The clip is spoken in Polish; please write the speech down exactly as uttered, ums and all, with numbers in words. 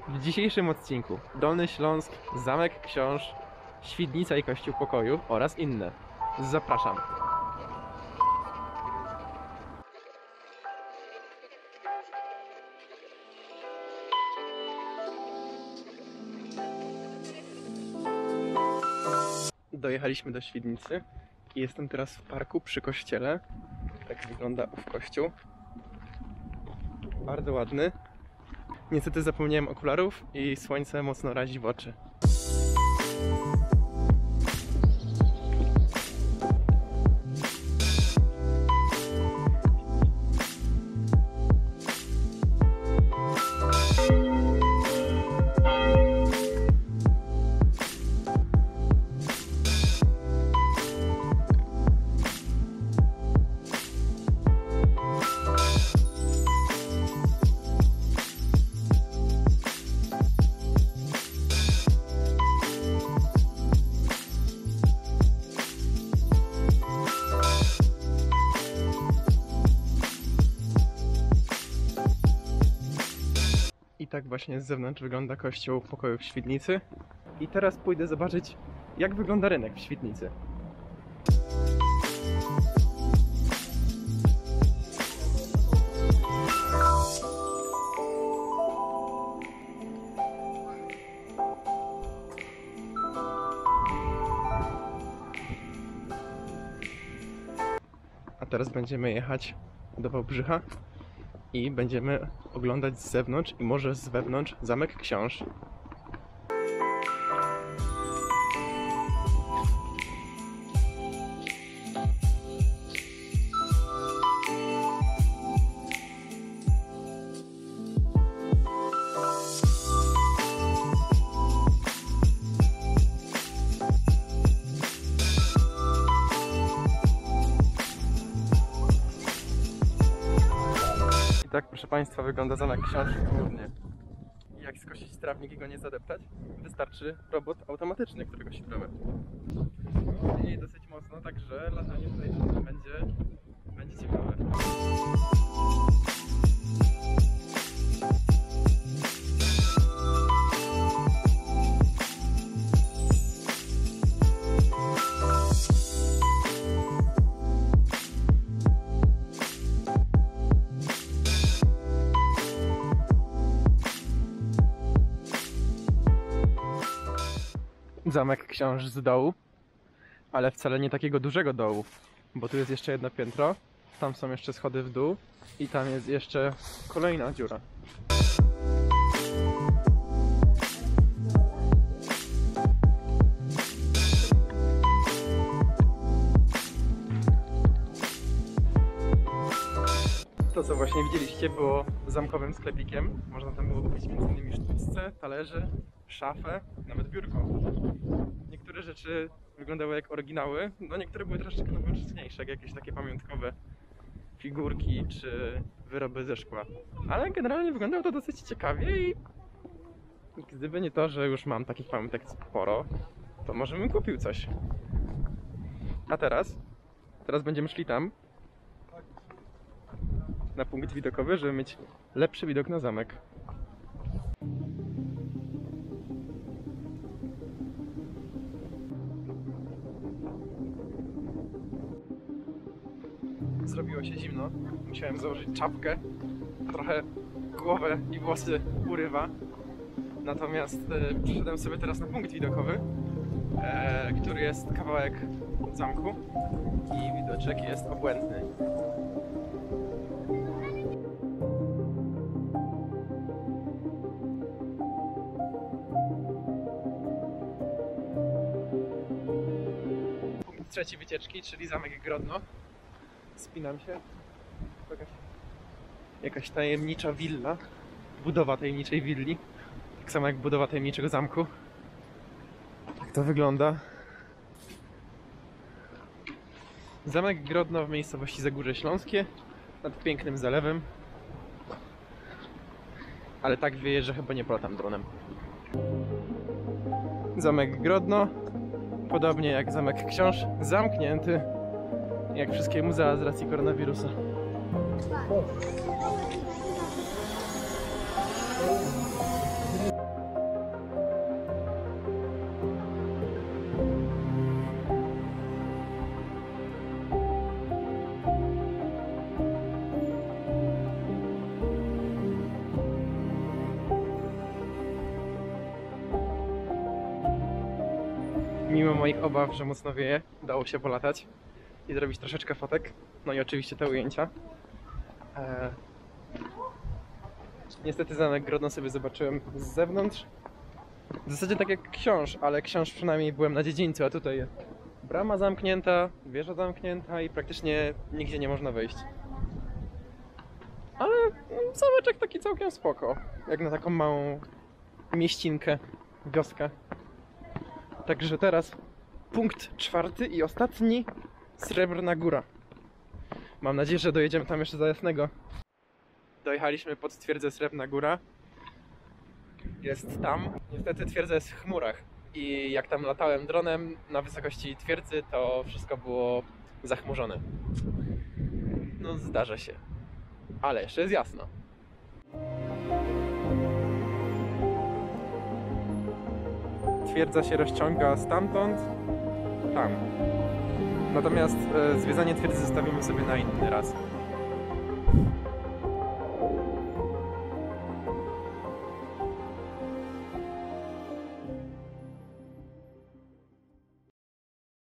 W dzisiejszym odcinku Dolny Śląsk, Zamek Książ, Świdnica i Kościół Pokoju oraz inne. Zapraszam! Dojechaliśmy do Świdnicy i jestem teraz w parku przy kościele. Tak wygląda ów kościół. Bardzo ładny. Niestety zapomniałem okularów i słońce mocno razi w oczy. I tak właśnie z zewnątrz wygląda kościół pokoju w Świdnicy. I teraz pójdę zobaczyć, jak wygląda rynek w Świdnicy. A teraz będziemy jechać do Wałbrzycha i będziemy oglądać z zewnątrz i może z wewnątrz Zamek Książ. Tak, proszę Państwa, wygląda Zamek Książ głównie. I jak skosić trawnik i go nie zadeptać, wystarczy robot automatyczny, którego się prowadzi. I dosyć mocno, także latanie tutaj będzie, będzie ciekawe. Zamek Książ z dołu, ale wcale nie takiego dużego dołu, bo tu jest jeszcze jedno piętro, tam są jeszcze schody w dół i tam jest jeszcze kolejna dziura. To, co właśnie widzieliście, było zamkowym sklepikiem. Można tam było kupić między innymi sztućce, talerze, szafę, nawet biurko. Niektóre rzeczy wyglądały jak oryginały, no niektóre były troszeczkę nowocześniejsze, jak jakieś takie pamiątkowe figurki czy wyroby ze szkła. Ale generalnie wyglądało to dosyć ciekawie i gdyby nie to, że już mam takich pamiątek sporo, to może bym kupił coś. A teraz? Teraz będziemy szli tam na punkt widokowy, żeby mieć lepszy widok na zamek. Zrobiło się zimno, musiałem założyć czapkę, trochę głowę i włosy urywa. Natomiast e, przyszedłem sobie teraz na punkt widokowy, e, który jest kawałek od zamku i widoczek jest obłędny. Punkt trzeci wycieczki, czyli Zamek Grodno. Spinam się. Jakaś, jakaś tajemnicza willa. Budowa tajemniczej willi. Tak samo jak budowa tajemniczego zamku. Tak to wygląda. Zamek Grodno w miejscowości Zagórze Śląskie. Nad pięknym zalewem. Ale tak wieje, że chyba nie polatam dronem. Zamek Grodno. Podobnie jak Zamek Książ. Zamknięty. Jak wszystkie muzea z racji koronawirusa. mimo moich obaw, że mocno wieje, udało się polatać i zrobić troszeczkę fotek. No i oczywiście te ujęcia. Eee... Niestety zamek Grodno sobie zobaczyłem z zewnątrz. W zasadzie tak jak książ, ale książ przynajmniej byłem na dziedzińcu, a tutaj jest brama zamknięta, wieża zamknięta i praktycznie nigdzie nie można wejść. Ale zameczek taki całkiem spoko, jak na taką małą mieścinkę, wioskę. Także teraz punkt czwarty i ostatni, Srebrna Góra. Mam nadzieję, że dojedziemy tam jeszcze za jasnego. Dojechaliśmy pod twierdzę Srebrna Góra. Jest tam. Niestety twierdza jest w chmurach. I jak tam latałem dronem na wysokości twierdzy, to wszystko było zachmurzone. No zdarza się. Ale jeszcze jest jasno. Twierdza się rozciąga stamtąd tam. Natomiast e, zwiedzanie twierdzy zostawimy sobie na inny raz.